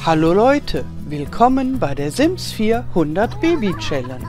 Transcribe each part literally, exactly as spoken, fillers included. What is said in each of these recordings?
Hallo Leute, willkommen bei der Sims vier hundert Baby Challenge.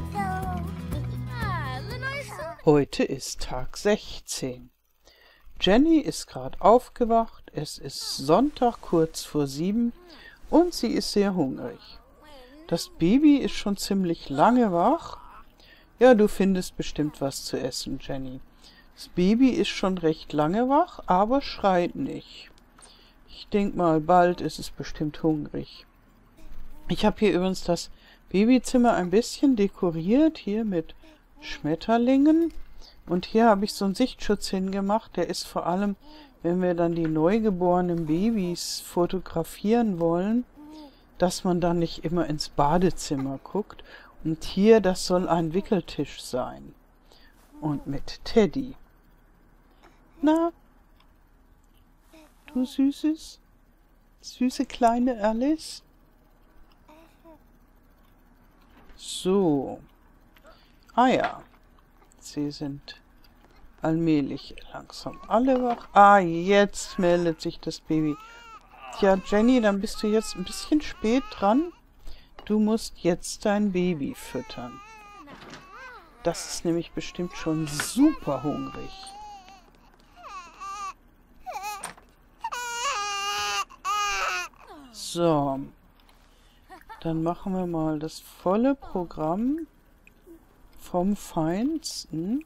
Heute ist Tag sechzehn. Jenny ist gerade aufgewacht, es ist Sonntag kurz vor sieben und sie ist sehr hungrig. Das Baby ist schon ziemlich lange wach. Ja, du findest bestimmt was zu essen, Jenny. Das Baby ist schon recht lange wach, aber schreit nicht. Ich denke mal, bald ist es bestimmt hungrig. Ich habe hier übrigens das Babyzimmer ein bisschen dekoriert, hier mit Schmetterlingen. Und hier habe ich so einen Sichtschutz hingemacht, der ist vor allem, wenn wir dann die neugeborenen Babys fotografieren wollen, dass man dann nicht immer ins Badezimmer guckt. Und hier, das soll ein Wickeltisch sein. Und mit Teddy. Na, du süßes, süße kleine Alice. So. Ah ja. Sie sind allmählich langsam alle wach. Ah, jetzt meldet sich das Baby. Tja, Jenny, dann bist du jetzt ein bisschen spät dran. Du musst jetzt dein Baby füttern. Das ist nämlich bestimmt schon super hungrig. So, dann machen wir mal das volle Programm vom Feinsten.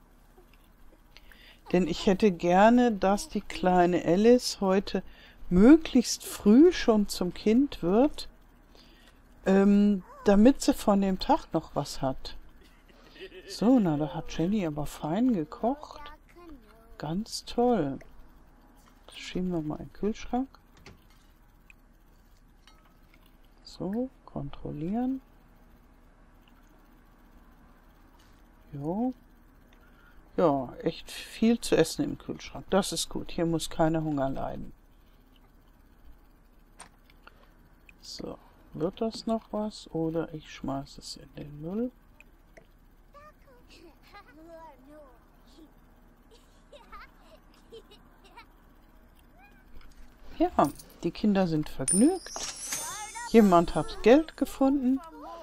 Denn ich hätte gerne, dass die kleine Alice heute möglichst früh schon zum Kind wird, ähm, damit sie von dem Tag noch was hat. So, na, da hat Jenny aber fein gekocht. Ganz toll. Das schieben wir mal in den Kühlschrank. So, kontrollieren. Jo. Ja, echt viel zu essen im Kühlschrank. Das ist gut. Hier muss keiner Hunger leiden. So, wird das noch was? Oder ich schmeiße es in den Müll. Ja, die Kinder sind vergnügt. Jemand hat Geld gefunden.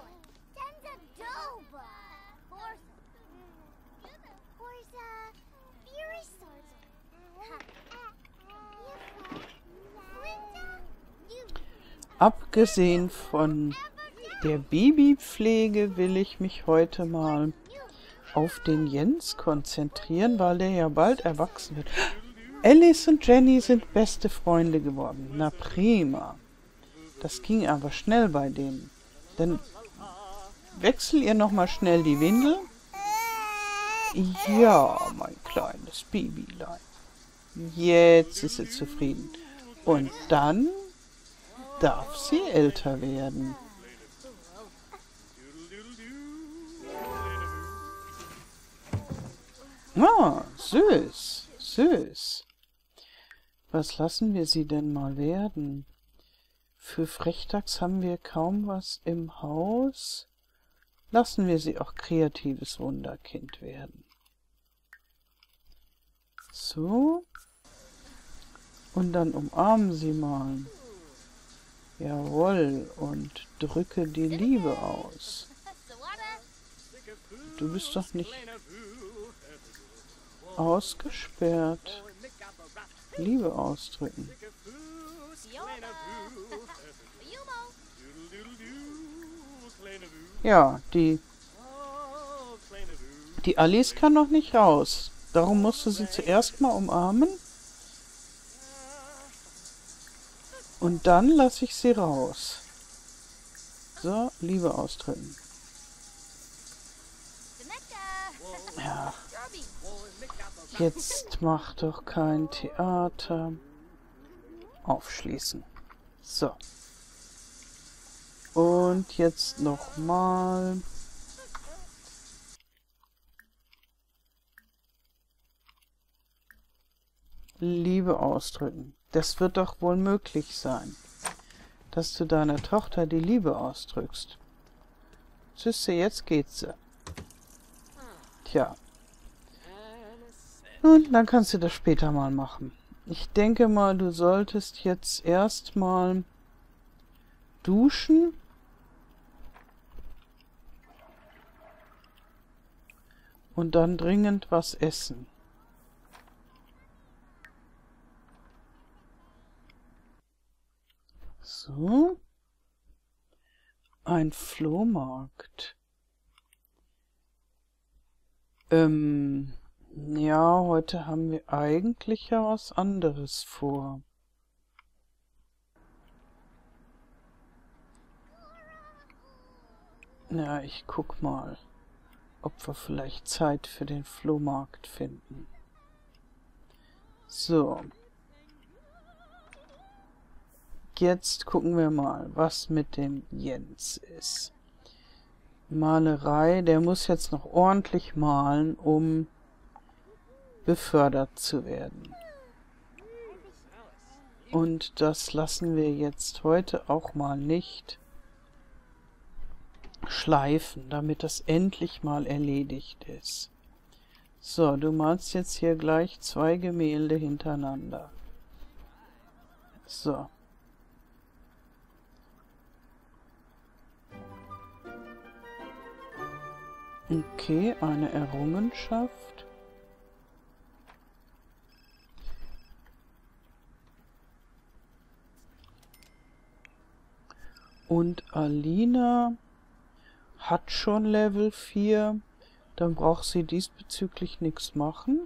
Abgesehen von der Babypflege will ich mich heute mal auf den Jens konzentrieren, weil der ja bald erwachsen wird. Alice und Jenny sind beste Freunde geworden. Na prima. Das ging aber schnell bei denen. Dann wechsel ihr nochmal schnell die Windel. Ja, mein kleines Babylein. Jetzt ist sie zufrieden. Und dann darf sie älter werden. Ah, süß, süß. Was lassen wir sie denn mal werden? Für Frechtags haben wir kaum was im Haus. Lassen wir sie auch kreatives Wunderkind werden. So. Und dann umarmen sie mal. Jawohl. Und drücke die Liebe aus. Du bist doch nicht ausgesperrt. Liebe ausdrücken. Ja, die, die Alice kann noch nicht raus. Darum musst du sie zuerst mal umarmen. Und dann lasse ich sie raus. So, Liebe ausdrücken. Ja. Jetzt mach doch kein Theater. Aufschließen. So. Und jetzt nochmal. Liebe ausdrücken. Das wird doch wohl möglich sein, dass du deiner Tochter die Liebe ausdrückst. Siehst du, jetzt geht's sie. Tja. Nun, dann kannst du das später mal machen. Ich denke mal, du solltest jetzt erstmal duschen. Und dann dringend was essen. So. Ein Flohmarkt. Ähm, ja, heute haben wir eigentlich ja was anderes vor. Ja, ich guck mal, ob wir vielleicht Zeit für den Flohmarkt finden. So. Jetzt gucken wir mal, was mit dem Jens ist. Malerei, der muss jetzt noch ordentlich malen, um befördert zu werden. Und das lassen wir jetzt heute auch mal nicht schleifen, damit das endlich mal erledigt ist. So, du malst jetzt hier gleich zwei Gemälde hintereinander. So. Okay, eine Errungenschaft. Und Alina hat schon Level vier. Dann braucht sie diesbezüglich nichts machen.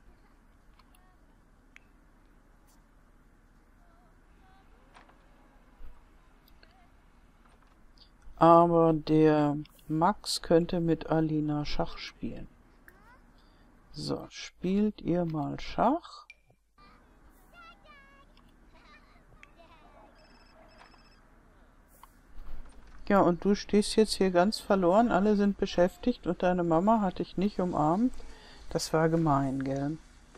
Aber der Max könnte mit Alina Schach spielen. So, spielt ihr mal Schach. Ja, und du stehst jetzt hier ganz verloren. Alle sind beschäftigt und deine Mama hat dich nicht umarmt. Das war gemein, gell?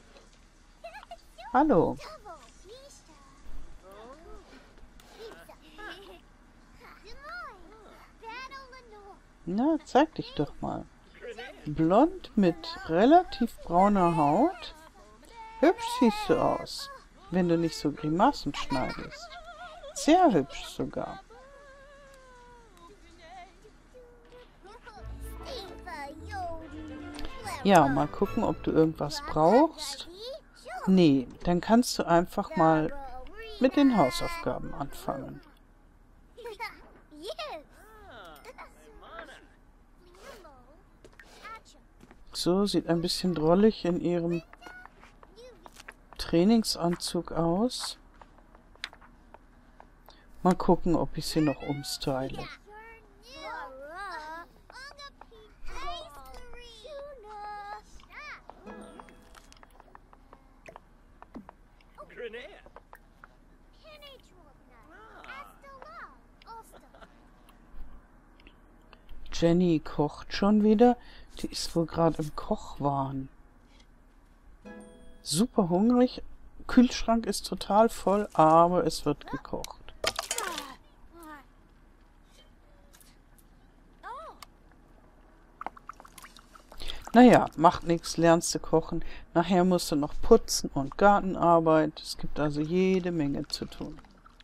Hallo. Na, zeig dich doch mal. Blond mit relativ brauner Haut. Hübsch siehst du aus, wenn du nicht so Grimassen schneidest. Sehr hübsch sogar. Ja, mal gucken, ob du irgendwas brauchst. Nee, dann kannst du einfach mal mit den Hausaufgaben anfangen. So, sieht ein bisschen drollig in ihrem Trainingsanzug aus. Mal gucken, ob ich sie noch umstyle. Jenny kocht schon wieder. Die ist wohl gerade im Kochwahn. Super hungrig. Kühlschrank ist total voll, aber es wird gekocht. Naja, macht nichts, lernst du kochen. Nachher musst du noch putzen und Gartenarbeit. Es gibt also jede Menge zu tun.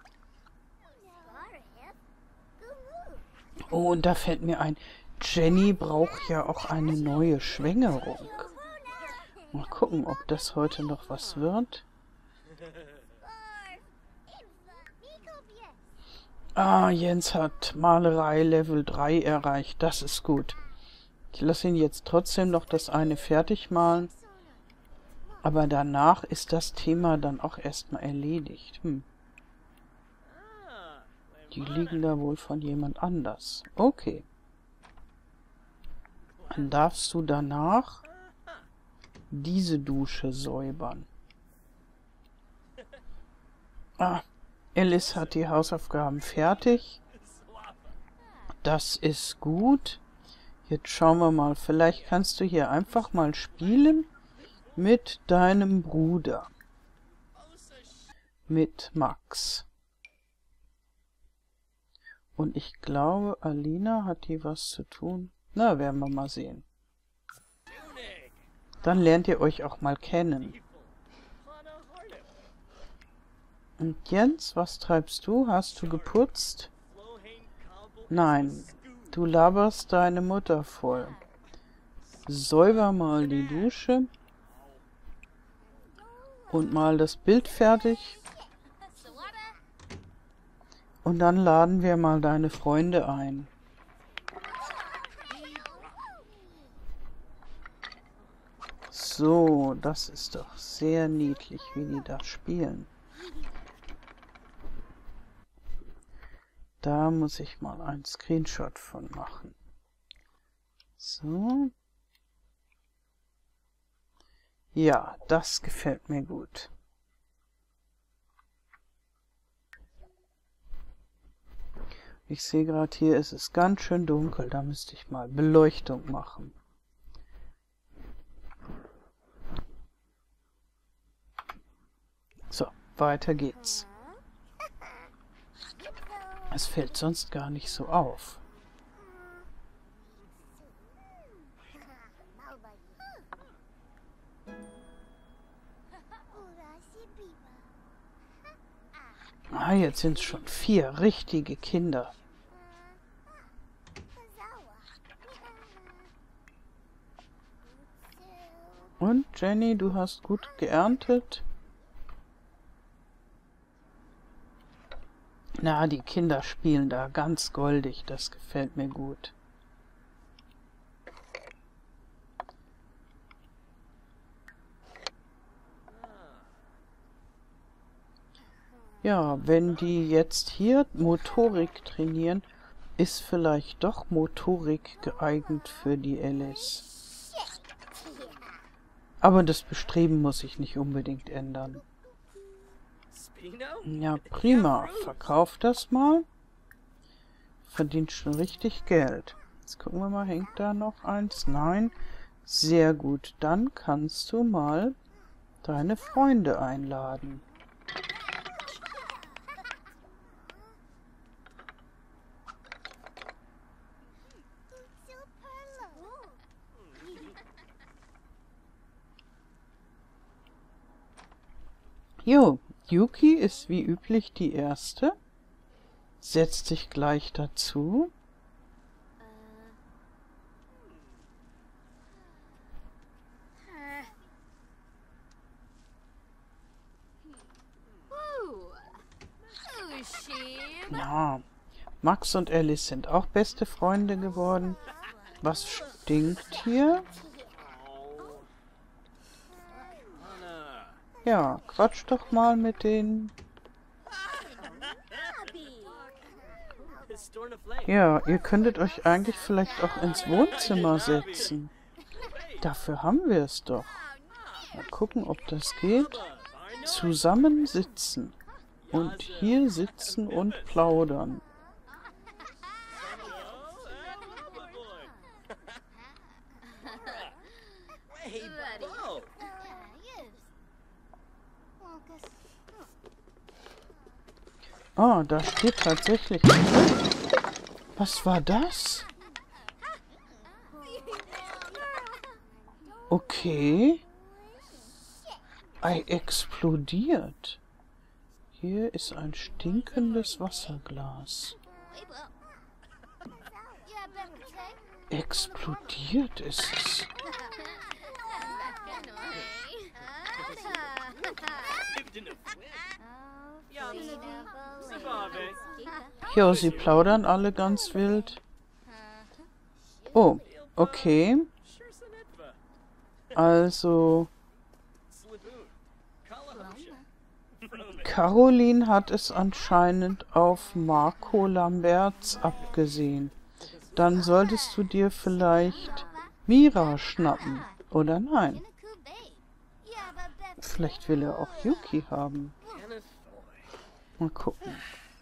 Oh, und da fällt mir ein, Jenny braucht ja auch eine neue Schwängerung. Mal gucken, ob das heute noch was wird. Ah, Jens hat Malerei Level drei erreicht. Das ist gut. Ich lasse ihn jetzt trotzdem noch das eine fertig malen. Aber danach ist das Thema dann auch erstmal erledigt. Hm. Die liegen da wohl von jemand anders. Okay. Dann darfst du danach diese Dusche säubern. Ah, Alice hat die Hausaufgaben fertig. Das ist gut. Jetzt schauen wir mal. Vielleicht kannst du hier einfach mal spielen mit deinem Bruder. Mit Max. Und ich glaube, Alina hat hier was zu tun. Na, werden wir mal sehen. Dann lernt ihr euch auch mal kennen. Und Jens, was treibst du? Hast du geputzt? Nein, du laberst deine Mutter voll. Säuber mal die Dusche und mal das Bild fertig. Und dann laden wir mal deine Freunde ein. So, das ist doch sehr niedlich, wie die da spielen. Da muss ich mal einen Screenshot von machen. So. Ja, das gefällt mir gut. Ich sehe gerade hier, es ist ganz schön dunkel. Da müsste ich mal Beleuchtung machen. So, weiter geht's. Es fällt sonst gar nicht so auf. Ah, jetzt sind es schon vier richtige Kinder. Und Jenny, du hast gut geerntet. Na, die Kinder spielen da ganz goldig, das gefällt mir gut. Ja, wenn die jetzt hier Motorik trainieren, ist vielleicht doch Motorik geeignet für die Alice. Aber das Bestreben muss sich nicht unbedingt ändern. Ja, prima. Verkauf das mal. Verdient schon richtig Geld. Jetzt gucken wir mal, hängt da noch eins? Nein. Sehr gut. Dann kannst du mal deine Freunde einladen. Jo, Yuki ist wie üblich die Erste. Setzt sich gleich dazu. Ja, Max und Alice sind auch beste Freunde geworden. Was stinkt hier? Ja, quatsch doch mal mit denen. Ja, ihr könntet euch eigentlich vielleicht auch ins Wohnzimmer setzen. Dafür haben wir es doch. Mal gucken, ob das geht. Zusammen sitzen. Und hier sitzen und plaudern. Ah, da steht tatsächlich... Was war das? Okay. Ei explodiert. Hier ist ein stinkendes Wasserglas. Explodiert ist es. Ja, sie plaudern alle ganz wild. Oh, okay. Also... Caroline hat es anscheinend auf Marco Lamberts abgesehen. Dann solltest du dir vielleicht Mira schnappen, oder nein? Vielleicht will er auch Yuki haben. Mal gucken.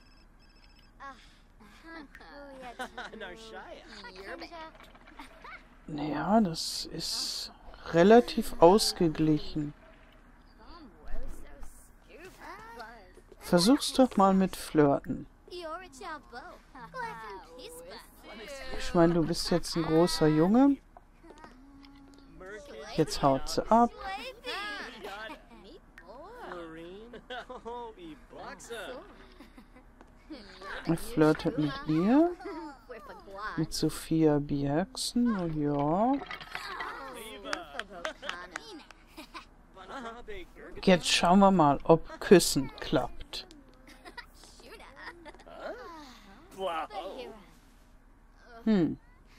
Naja, das ist relativ ausgeglichen. Versuch's doch mal mit Flirten. Ich meine, du bist jetzt ein großer Junge. Jetzt haut sie ab. Er flirtet mit ihr. Mit Sophia Bjergsen, oh ja. Jetzt schauen wir mal, ob Küssen klappt. Hm.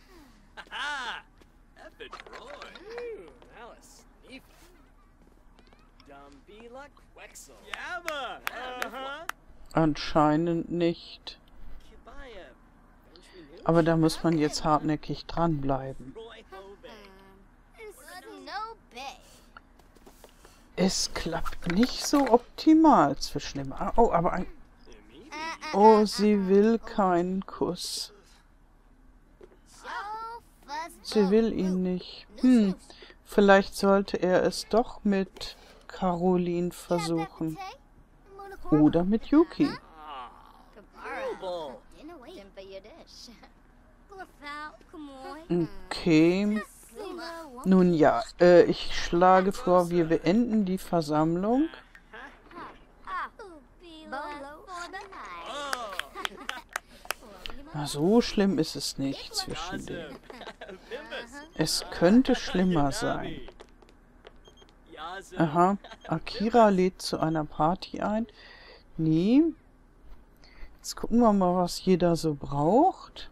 Anscheinend nicht. Aber da muss man jetzt hartnäckig dranbleiben. Es klappt nicht so optimal zwischen dem... Oh, aber ein... Oh, sie will keinen Kuss. Sie will ihn nicht. Hm, vielleicht sollte er es doch mit Caroline versuchen. Oder mit Yuki. Okay. Nun ja, äh, ich schlage vor, wir beenden die Versammlung. Na, so schlimm ist es nicht zwischen denen. Es könnte schlimmer sein. Aha, Akira lädt zu einer Party ein. Nee. Jetzt gucken wir mal, was jeder so braucht.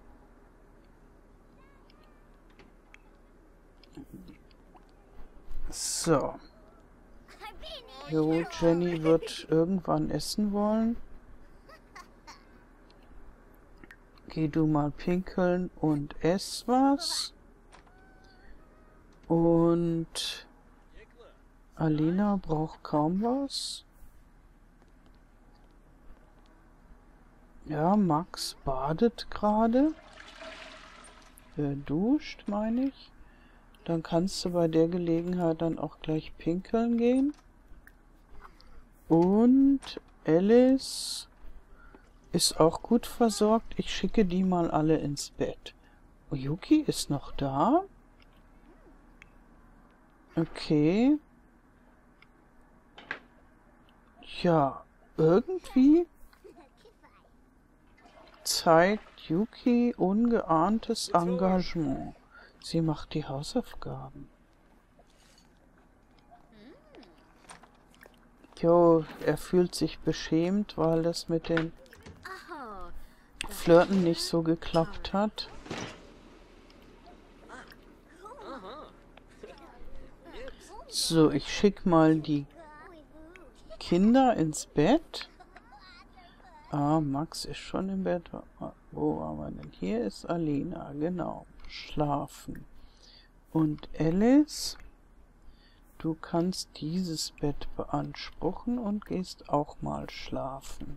So. Jo, Jenny wird irgendwann essen wollen. Geh du mal pinkeln und ess was. Und Alina braucht kaum was. Ja, Max badet gerade. Er duscht, meine ich. Dann kannst du bei der Gelegenheit dann auch gleich pinkeln gehen. Und Alice ist auch gut versorgt. Ich schicke die mal alle ins Bett. Oh, Yuki ist noch da. Okay. Ja, irgendwie zeigt Yuki ungeahntes Engagement. Sie macht die Hausaufgaben. Jo, er fühlt sich beschämt, weil das mit den Flirten nicht so geklappt hat. So, ich schicke mal die Kinder ins Bett. Ah, Max ist schon im Bett. Wo haben wir denn? Hier ist Alina, genau. Schlafen. Und Alice, du kannst dieses Bett beanspruchen und gehst auch mal schlafen.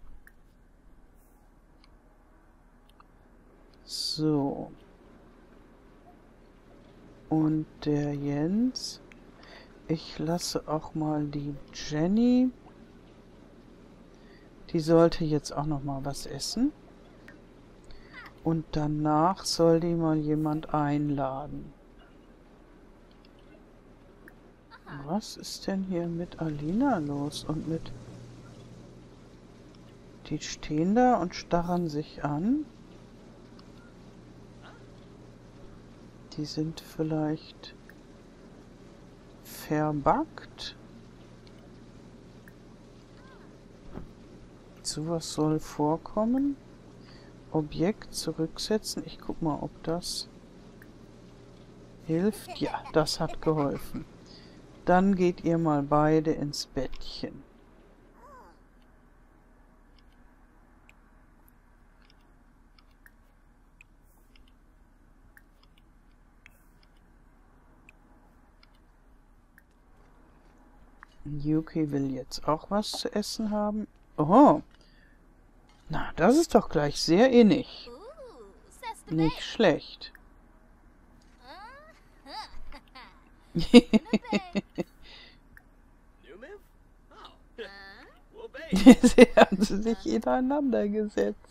So. Und der Jens. Ich lasse auch mal die Jenny. Die sollte jetzt auch noch mal was essen. Und danach soll die mal jemand einladen. Was ist denn hier mit Alina los und mit... Die stehen da und starren sich an. Die sind vielleicht verbuggt. Sowas soll vorkommen. Objekt zurücksetzen. Ich guck mal, ob das hilft. Ja, das hat geholfen. Dann geht ihr mal beide ins Bettchen. Yuki will jetzt auch was zu essen haben. Oh, na, das ist doch gleich sehr innig. Nicht schlecht. Sie haben sich ineinander gesetzt.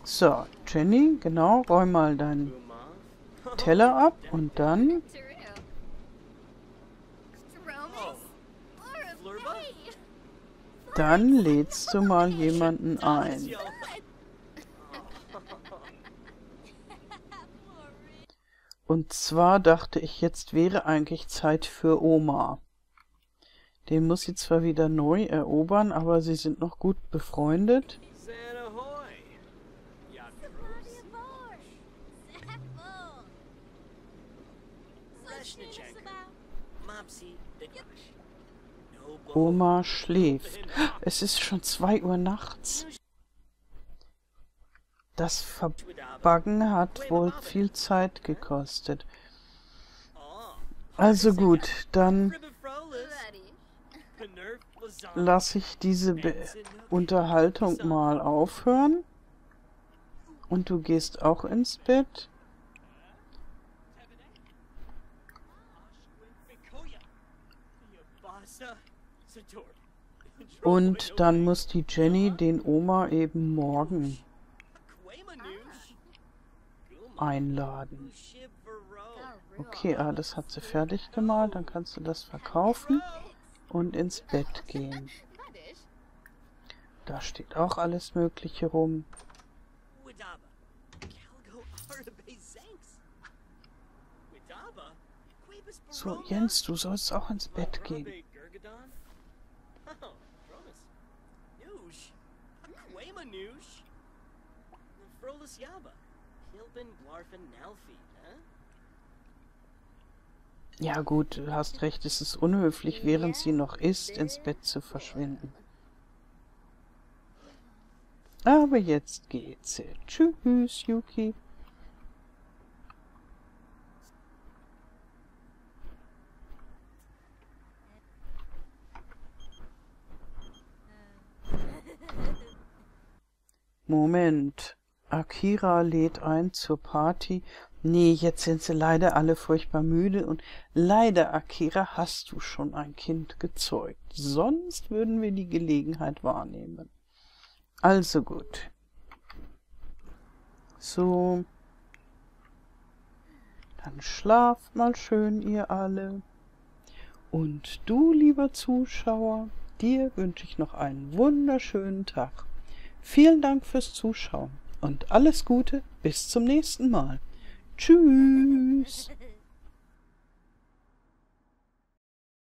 So, Jenny, genau, räum mal deinen Teller ab und dann... Dann lädst du mal jemanden ein. Und zwar dachte ich, jetzt wäre eigentlich Zeit für Oma. Den muss sie zwar wieder neu erobern, aber sie sind noch gut befreundet. Oma schläft. Es ist schon zwei Uhr nachts. Das Verbaggen hat wohl viel Zeit gekostet. Also gut, dann lasse ich diese Be Unterhaltung mal aufhören. Und du gehst auch ins Bett. Und dann muss die Jenny den Oma eben morgen einladen. Okay, alles hat sie fertig gemalt. Dann kannst du das verkaufen und ins Bett gehen. Da steht auch alles Mögliche rum. So, Jens, du sollst auch ins Bett gehen. Ja gut, du hast recht, es ist unhöflich, während sie noch isst, ins Bett zu verschwinden. Aber jetzt geht's. Tschüss, Yuki. Moment. Akira lädt ein zur Party. Nee, jetzt sind sie leider alle furchtbar müde und leider, Akira, hast du schon ein Kind gezeugt. Sonst würden wir die Gelegenheit wahrnehmen. Also gut. So. Dann schlaft mal schön, ihr alle. Und du, lieber Zuschauer, dir wünsche ich noch einen wunderschönen Tag. Vielen Dank fürs Zuschauen und alles Gute, bis zum nächsten Mal. Tschüss.